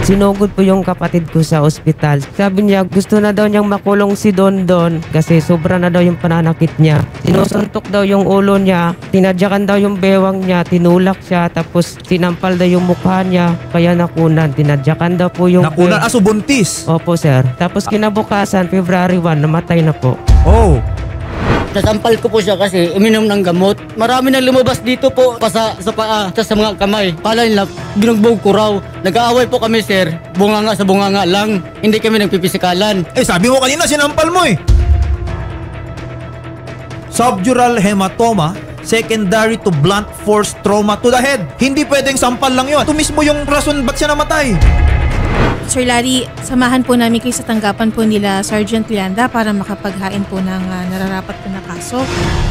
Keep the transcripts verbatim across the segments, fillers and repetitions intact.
Sinugod po yung kapatid ko sa ospital. Sabi niya gusto na daw niyang makulong si Don Don kasi sobra na daw yung pananakit niya. Sinusuntok daw yung ulo niya, tinadyakan daw yung bewang niya, tinulak siya, tapos sinampal daw yung mukha niya, kaya nakunan. Tinadyakan daw po yung... Nakunan? Aso buntis? Opo sir. Tapos kinabukasan, February first, namatay na po. Oh. Nasampal ko po siya kasi uminom ng gamot. Marami nang lumabas dito po pa sa, sa paa, sa mga kamay. Kala nila, binugbog ko raw. Nag-aaway po kami sir, bunganga sa bunganga lang. Hindi kami nagpipisikalan. Eh sabi mo kanina sinampal mo eh. Subdural hematoma, secondary to blunt force trauma to the head. Hindi pwedeng sampal lang yun. Ito mismo yung rason ba't siya namatay. Sir Larry, samahan po namin kayo sa tanggapan po nila Sergeant Lianda para makapaghain po ng uh, nararapat po na kaso.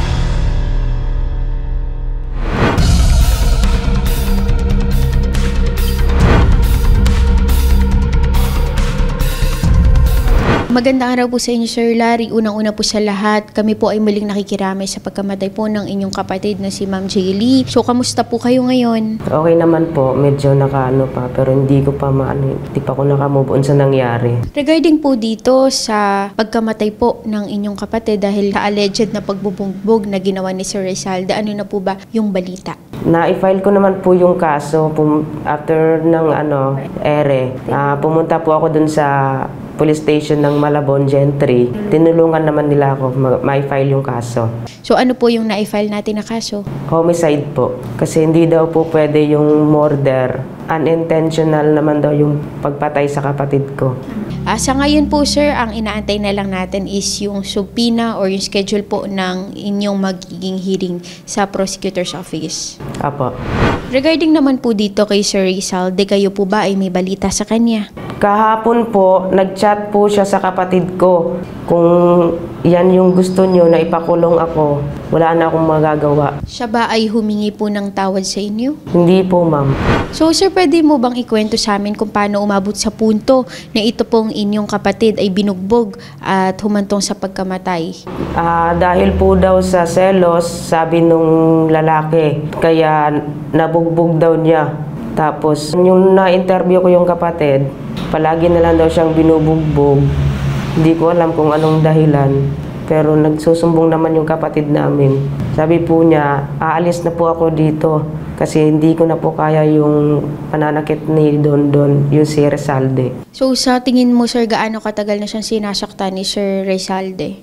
Magandang araw po sa inyo, Sir Larry. Unang-una po sa lahat, kami po ay muling nakikiramay sa pagkamatay po ng inyong kapatid na si Ma'am Jaylee. So, kamusta po kayo ngayon? Okay naman po, medyo nakaano pa, pero hindi ko pa maano, hindi pa ako nakamove on sa nangyari. Regarding po dito sa pagkamatay po ng inyong kapatid dahil sa alleged na pagbubugbog na ginawa ni Sir Rizalde, ano na po ba yung balita? Na-file ko naman po yung kaso pum- after ng ano, ere. Uh, pumunta po ako dun sa police station ng Malabon Gentry. Tinulungan naman nila ako ma-file yung kaso. So ano po yung na-file natin na kaso? Homicide po. Kasi hindi daw po pwede yung murder. Unintentional naman daw yung pagpatay sa kapatid ko. Uh, sa ngayon po sir, ang inaantay na lang natin is yung subpoena or yung schedule po ng inyong magiging hearing sa prosecutor's office. Apo. Regarding naman po dito kay Sir Rizalde, kayo po ba ay may balita sa kanya? Kahapon po, nag-chat po siya sa kapatid ko. Kung yan yung gusto nyo na ipakulong ako, wala na akong magagawa. Siya ba ay humingi po ng tawad sa inyo? Hindi po, ma'am. So sir, pwede mo bang ikwento sa amin kung paano umabot sa punto na ito pong inyong kapatid ay binugbog at humantong sa pagkamatay? Ah, dahil po daw sa selos, sabi nung lalaki, kaya nabugbog daw niya. Tapos, yung na-interview ko yung kapatid, palagi na lang daw siyang binubugbog. Hindi ko alam kung anong dahilan. Pero nagsusumbong naman yung kapatid namin. Sabi po niya, aalis na po ako dito kasi hindi ko na po kaya yung pananakit ni Don Don, yung si Rizalde. So sa tingin mo sir, gaano katagal na siyang sinasaktan ni Sir Rizalde?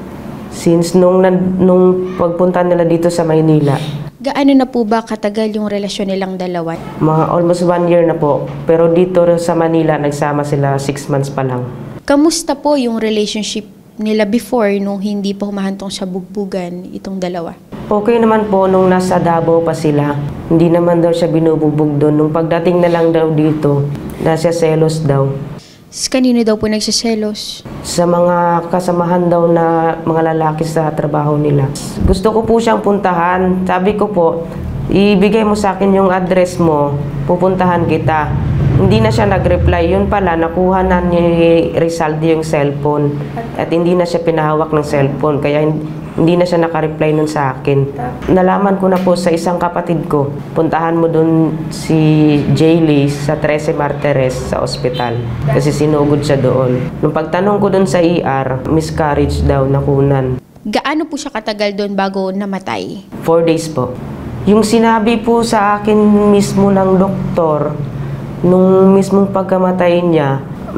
Since nung, nung pagpunta nila dito sa Maynila. Gaano na po ba katagal yung relasyon nilang dalawa? Mga almost one year na po. Pero dito sa Manila, nagsama sila six months pa lang. Kamusta po yung relationship nila before nung hindi pa humahantong sa bugbugan itong dalawa? Okay naman po nung nasa Davao pa sila. Hindi naman daw siya binubugbog doon. Nung pagdating na lang daw dito, nasa selos daw. Kanino daw po nagsiselos? Sa mga kasamahan daw na mga lalaki sa trabaho nila. Gusto ko po siyang puntahan. Sabi ko po, ibigay mo sa akin yung address mo, pupuntahan kita. Hindi na siya nag-reply. Yun pala, nakuha na ni Rizalde yung cellphone. At hindi na siya pinahawak ng cellphone. Kaya hindi na siya nakareply nun sa akin. Nalaman ko na po sa isang kapatid ko, puntahan mo dun si Jaylee sa Trece Martires sa ospital. Kasi sinugod siya doon. Nung pagtanong ko dun sa E R, miscarriage daw, nakunan. Gaano po siya katagal doon bago namatay? Four days po. Yung sinabi po sa akin mismo ng doktor, nung mismong pagkamatay niya,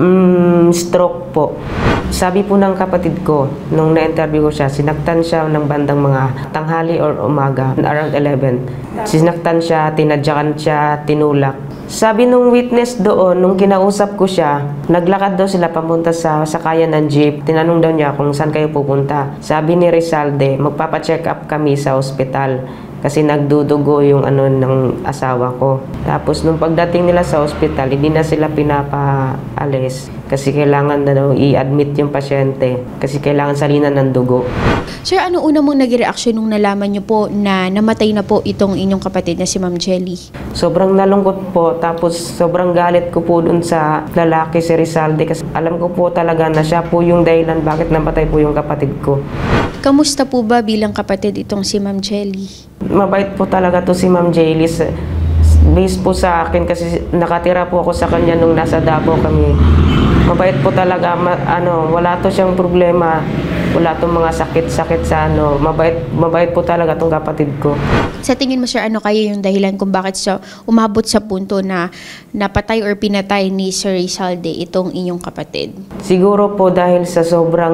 mm, stroke po. Sabi po ng kapatid ko, nung na-interview ko siya, sinaktan siya ng bandang mga tanghali or umaga, around eleven. Sinaktan siya, tinadyakan siya, tinulak. Sabi nung witness doon, nung kinausap ko siya, naglakad daw sila papunta sa sakayan ng jeep. Tinanong daw niya kung saan kayo pupunta. Sabi ni Rizalde, magpapacheck up kami sa ospital. Kasi nagdudugo yung ano ng asawa ko. Tapos nung pagdating nila sa ospital, hindi na sila pinapaalis. Kasi kailangan na daw i-admit yung pasyente. Kasi kailangan salinan ng dugo. Sir, ano una mong nag-reaction nung nalaman niyo po na namatay na po itong inyong kapatid na si Ma'am Jaylee? Sobrang nalungkot po. Tapos sobrang galit ko po dun sa lalaki si Rizalde. Kasi alam ko po talaga na siya po yung dahilan bakit namatay po yung kapatid ko. Kamusta po ba bilang kapatid itong si Ma'am Jaylee? Mabait po talaga to si Ma'am Jaylee. Based po sa akin kasi nakatira po ako sa kanya nung nasa Davao kami. Mabait po talaga, ma, ano, wala to siyang problema. Wala tong mga sakit-sakit sa ano. Mabait, mabait po talaga tong kapatid ko. Sa tingin mo, sir, ano kaya yung dahilan kung bakit siya umabot sa punto na napatay or pinatay ni Sir Rizalde itong inyong kapatid? Siguro po dahil sa sobrang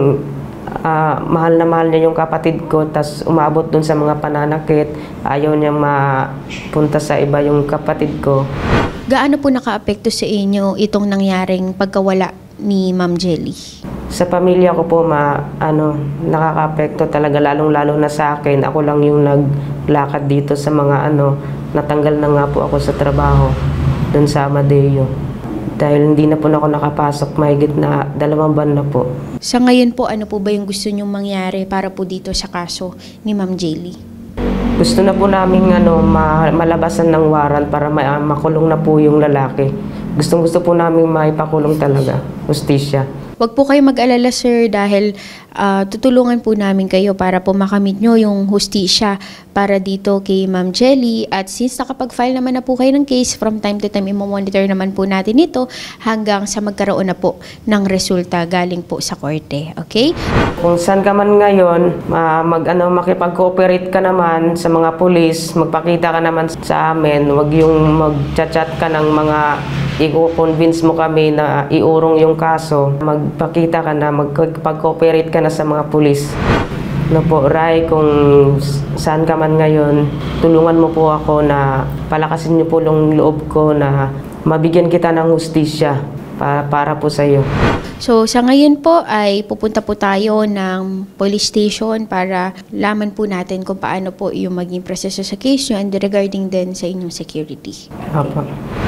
ah, mahal na mahal niya yung kapatid ko, tas umabot dun sa mga pananakit, ayaw niya mapunta sa iba yung kapatid ko. Gaano po nakaapekto sa inyo itong nangyaring pagkawala ni Ma'am Jelly? Sa pamilya ko po, ma, ano, nakaka-apekto talaga, lalong-lalo na sa akin. Ako lang yung naglakad dito sa mga ano, natanggal na nga po ako sa trabaho dun sa Amadeo. Dahil hindi na po na ako nakapasok, mahigit na dalawang buwan na po. Sa ngayon po, ano po ba yung gusto nyong mangyari para po dito sa kaso ni Ma'am Jelly? Gusto na po namin ano, ma malabasan ng warrant para ma makulong na po yung lalaki. Gustong gusto po namin maipakulong talaga, hustisya. Huwag po kayo mag-alala, sir, dahil uh, tutulungan po namin kayo para po makamit nyo yung hustisya para dito kay Ma'am Jelly. At since nakapag-file naman na po kayo ng case, from time to time imo-monitor naman po natin ito hanggang sa magkaroon na po ng resulta galing po sa korte. Okay? Kung saan ka man ngayon, ma mag, ano, makipag-cooperate ka naman sa mga pulis, magpakita ka naman sa amin, huwag yung mag-chat-chat ka ng mga i-convince mo kami na iurong yung kaso, magpakita ka na, magpag-cooperate ka na sa mga pulis. No po, Ray, kung saan ka man ngayon, tulungan mo po ako na palakasin niyo po yung loob ko na mabigyan kita ng hustisya para, para po sa iyo. So, sa ngayon po ay pupunta po tayo ng police station para laman po natin kung paano po yung maging proseso sa case nyo and regarding din sa inyong security. Opo.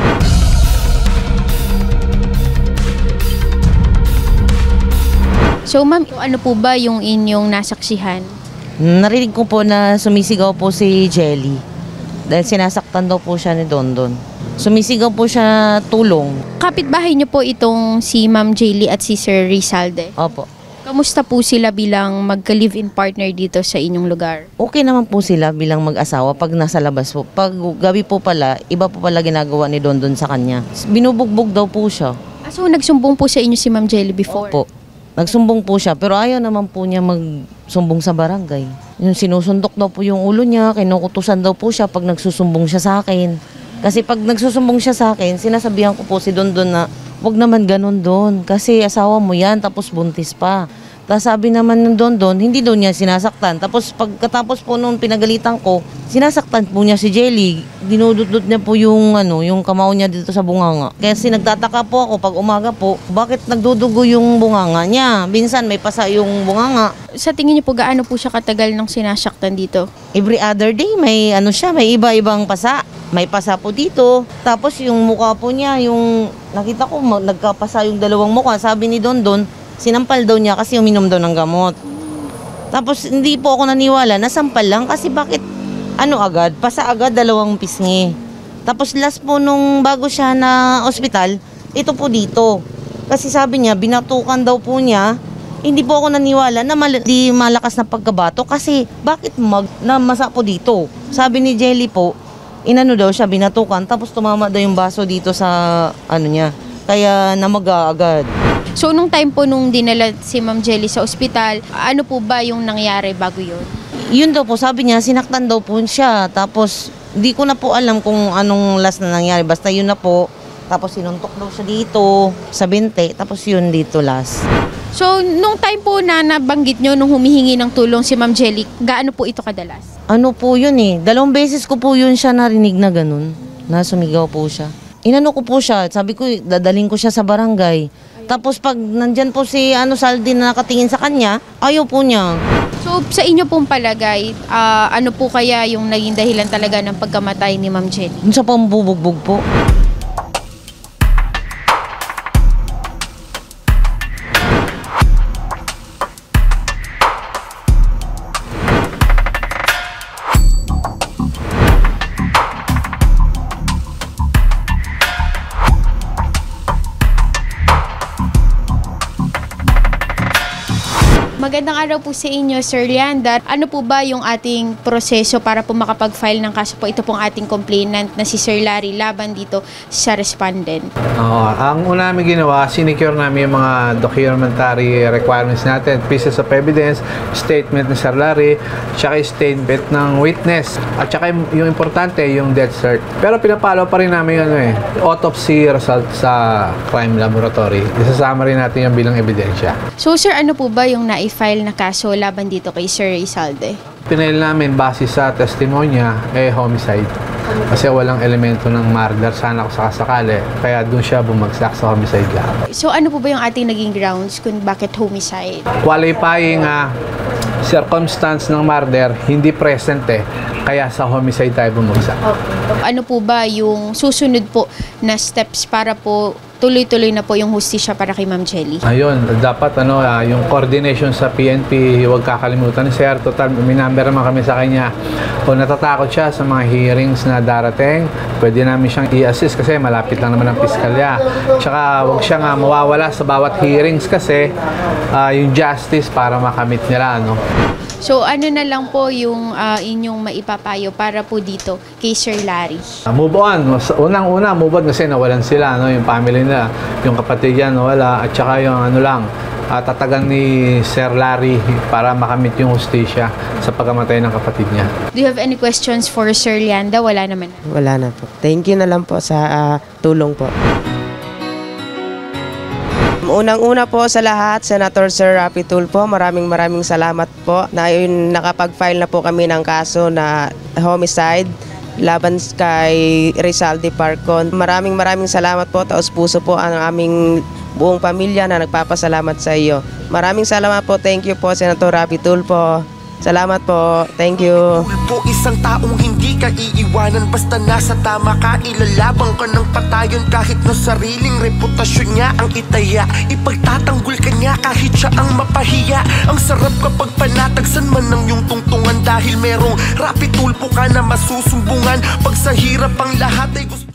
So, ma'am, ano po ba yung inyong nasaksihan? Narinig ko po na sumisigaw po si Jelly dahil sinasaktan daw po siya ni Dondon. Sumisigaw po siya tulong. Kapitbahay niyo po itong si Ma'am Jelly at si Sir Rizalde. Opo. Kamusta po sila bilang magka-live-in partner dito sa inyong lugar? Okay naman po sila bilang mag-asawa pag nasa labas po. Pag gabi po pala, iba po pala ginagawa ni Dondon sa kanya. Binubugbog daw po siya. Ah, so, nagsumbong po sa inyo si Ma'am Jelly before? Opo. Nagsumbong po siya, pero ayaw naman po niya magsumbong sa barangay. Yung sinusundok daw po yung ulo niya, kinukutusan daw po siya pag nagsusumbong siya sa akin. Kasi pag nagsusumbong siya sa akin, sinasabihan ko po si Dondon na wag naman ganun Don, kasi asawa mo yan, tapos buntis pa. Tapos sabi naman ng Dondon, hindi daw niya sinasaktan. Tapos pagkatapos po nung pinagalitan ko, sinasaktan po niya si Jelly. Dinududot niya po yung, ano, yung kamao niya dito sa bunganga. Kasi nagtataka po ako pag umaga po, bakit nagdudugo yung bunganga niya? Minsan may pasa yung bunganga. Sa tingin niyo po, gaano po siya katagal nang sinasaktan dito? Every other day, may ano siya, may iba-ibang pasa. May pasa po dito. Tapos yung mukha po niya, yung nakita ko, nagkapasa yung dalawang mukha. Sabi ni Dondon, sinampal daw niya kasi uminom daw ng gamot. Tapos hindi po ako naniwala, nasampal lang kasi bakit ano agad, pasa agad dalawang pisngi. Tapos last po nung bago siya na ospital, ito po dito. Kasi sabi niya, binatukan daw po niya. Hindi po ako naniwala na mal di malakas na pagkabato kasi bakit mag namasa po dito. Sabi ni Jelly po, inano daw siya, binatukan, tapos tumama daw yung baso dito sa ano niya. Kaya namaga agad. So, nung time po nung dinala si Ma'am Jelly sa ospital, ano po ba yung nangyari bago yun? Yun daw po, sabi niya, sinaktan daw po siya. Tapos, di ko na po alam kung anong last na nangyari. Basta yun na po. Tapos, sinuntok daw siya dito sa binte. Tapos, yun dito last. So, nung time po na nabanggit nyo, nung humihingi ng tulong si Ma'am Jelly, gaano po ito kadalas? Ano po yun eh. Dalawang beses ko po yun siya narinig na ganun. Na sumigaw po siya. Inano ko po siya. Sabi ko, dadaling ko siya sa barangay. Tapos pag nandyan po si ano Saldi na nakatingin sa kanya, ayaw po niya. So sa inyo pong palagay, uh, ano po kaya yung naging dahilan talaga ng pagkamatay ni Ma'am Jelly? Yung sa pambubugbog po. Magandang araw po sa inyo, Sir Lianda. Ano po ba yung ating proseso para po makapag-file ng kaso po? Ito pong ating complainant na si Sir Larry laban dito sa respondent. Oo, ang una namin ginawa, sinecure namin yung mga documentary requirements natin, pieces of evidence, statement ni Sir Larry, tsaka statement ng witness, at tsaka yung importante, yung death cert. Pero pinapalo pa rin namin yung ano eh, autopsy result sa crime laboratory. Isasama rin natin yung bilang ebidensya. So sir, ano po ba yung na-file na kaso laban dito kay Sir Isalde? Pinail namin base sa testimonya, eh homicide. Kasi walang elemento ng murder sana kung sakasakali. Kaya doon siya bumagsak sa homicide lang. So ano po ba yung ating naging grounds kung bakit homicide? Qualifying uh, circumstance ng murder, hindi present eh. Kaya sa homicide tayo bumagsak. Okay. Ano po ba yung susunod po na steps para po tuloy-tuloy na po yung hustisya para kay Ma'am Jelly? Ayun, dapat ano, uh, yung coordination sa P N P, huwag kakalimutan ni Sir. Total, may number naman kami sa kanya. Kung natatakot siya sa mga hearings na darating, pwede namin siyang i-assist kasi malapit lang naman ang piskalya. Tsaka huwag siyang uh, mawawala sa bawat hearings kasi uh, yung justice para makamit nila. Ano? So ano na lang po yung uh, inyong maipapayo para po dito kay Sir Larry? Uh, move on. Unang-una, move on kasi nawalan sila. No? Yung family nila, yung kapatid yan nawala. At saka yung ano lang, uh, tatagan ni Sir Larry para makamit yung hustisya sa pagkamatay ng kapatid niya. Do you have any questions for Sir Lianda? Wala naman. Wala na po. Thank you na lang po sa uh, tulong po. Unang-una po sa lahat, Senator Sir Rapi Tulfo, maraming maraming salamat po na yun, nakapag-file na po kami ng kaso na homicide laban kay Rizalde Parcon. Maraming maraming salamat po, taos puso po ang aming buong pamilya na nagpapasalamat sa iyo. Maraming salamat po, thank you po Senator Rapi Tulfo. Salamat po. Thank you. Po isang taong hindi ka iiwanan basta nasa tama ka, ilalabang ka ng patayon kahit na sariling reputasyon niya ang itaya. Ipagtatanggol ka niya kahit siya ang mapahiya. Ang sarap kapag panatagsan man ng iyong tungtungan dahil merong Rapi Tulfo ka na masusumbungan. Pag sa hirap ang lahat ay gusto